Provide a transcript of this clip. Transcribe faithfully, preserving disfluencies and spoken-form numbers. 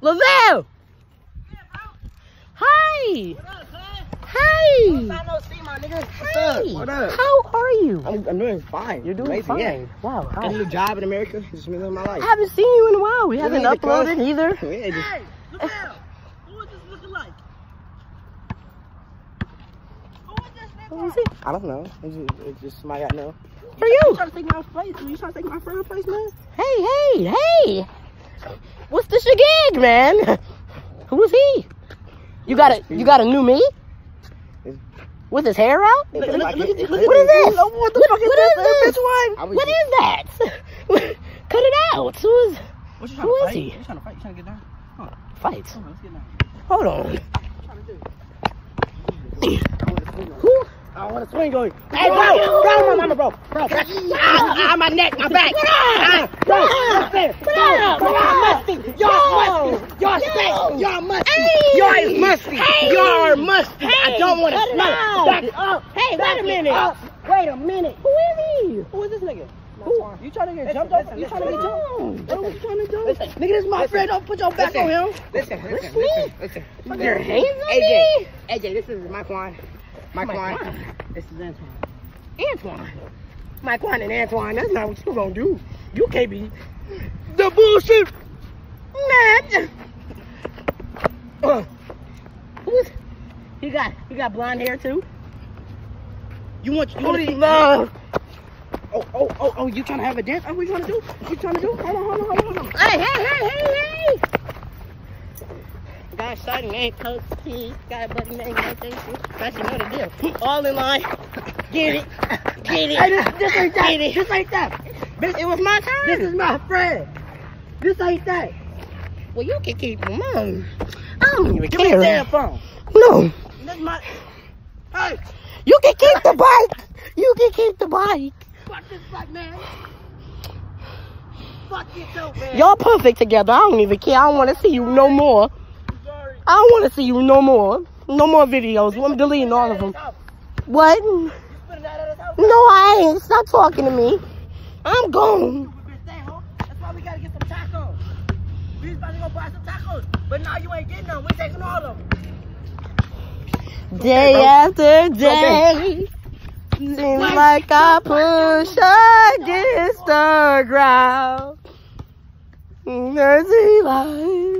Lavelle! Hi! What up, son? Hi! Long time no see, my nigga. What's up? What up? How are you? I'm, I'm doing fine. You're doing Amazing, fine. Yeah. Wow. Got Hi. a new job in America. Just living my life. I haven't seen you in a while. We haven't Really, uploaded because- either. Yeah, just, Hey, Lavelle, who is this looking like? Who is this nigga? Who is it? I don't know. It's just, it's just somebody I know. For you. You trying to take my place? You trying to take my friend's place, man? Hey, hey, hey! What's the shagig, man? Who is he? You got a you got a new me? With his hair out? Look, What look, is look, this? look, What is What the fuck is what this, is man? this? Bitch, I was What just- is that? Cut it out. Who is What you Who trying to is fight? he? You trying to fight? You trying to get down? Come on, fight? come on, let's get down. Hold on. What you trying to do? Who? I want to swing on you. Hey, bro, bro, my mama, bro, bro. Ah, ah, my neck, my back. Ah, bro, what's this? Bro, y'all musty. Y'all musty. Y'all stink. Y'all musty. Y'all is musty. Y'all are musty. I don't want to smell it. Back up. Hey, wait a minute. Up. Wait a minute. Who is he? Who is this nigga? Who? You trying to get jumped Listen, over? You trying to get listen, jumped? listen. What you trying to do? Listen. Nigga, this is my Listen. friend. Don't put your back Listen. on him. Listen, listen, listen, listen. listen. Put your hands on A J, me? A J, this is Mike Juan. Mike Mike Juan. Juan. This is Antoine. Antoine. Mike Juan and Antoine, that's not what you gonna do. You can't be the bullshit. Man. Uh, who's he got he got blonde hair too? You want you want to love. Oh, oh, oh, oh, you trying to have a dance? Oh, what you trying to do? What you trying to do? Hold on, hold on, hold on, hold on. Hey, hey, hey, hey, hey! Got shot ain't coach T. Got a buddy named Mike. Got you know the deal. All in line. Get it. Get it. Hey, this, this ain't that. Get it. This ain't that. Bitch, it was my turn. This is my friend. This ain't that. Well, you can keep them on. I don't even Give me care. the damn phone. No. This is my. Hey, You can keep the bike. You can keep the bike. fuck this black man. Fuck yourself, man. Y'all perfect together. I don't even care. I don't want to see you no more. I'm sorry. I don't want to see you no more. No more videos. I'm deleting all of them. What? You spit it out of this house. No, I ain't. Stop talking to me. I'm gone. Bitch, stay home. That's why we gotta get some tacos. We was about to go buy some tacos, but now you ain't getting them. We taking all of them. Day after day, seems like I push against the ground. Dirty life.